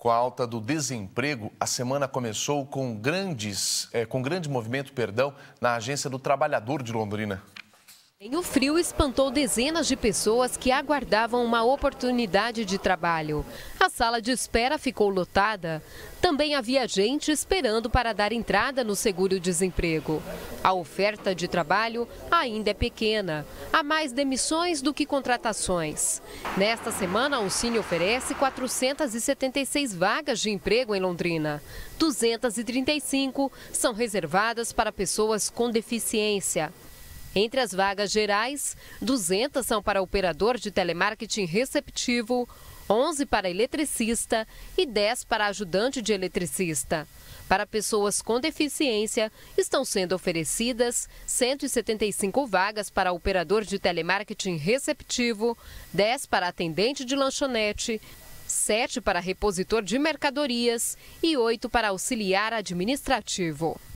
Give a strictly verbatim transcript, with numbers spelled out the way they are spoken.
Com a alta do desemprego, a semana começou com, grandes, é, com grande movimento perdão, na Agência do Trabalhador de Londrina. O frio espantou dezenas de pessoas que aguardavam uma oportunidade de trabalho. A sala de espera ficou lotada. Também havia gente esperando para dar entrada no seguro-desemprego. A oferta de trabalho ainda é pequena. Há mais demissões do que contratações. Nesta semana, a Uncine oferece quatrocentas e setenta e seis vagas de emprego em Londrina. duzentas e trinta e cinco são reservadas para pessoas com deficiência. Entre as vagas gerais, duzentas são para operador de telemarketing receptivo, onze para eletricista e dez para ajudante de eletricista. Para pessoas com deficiência, estão sendo oferecidas cento e setenta e cinco vagas para operador de telemarketing receptivo, dez para atendente de lanchonete, sete para repositor de mercadorias e oito para auxiliar administrativo.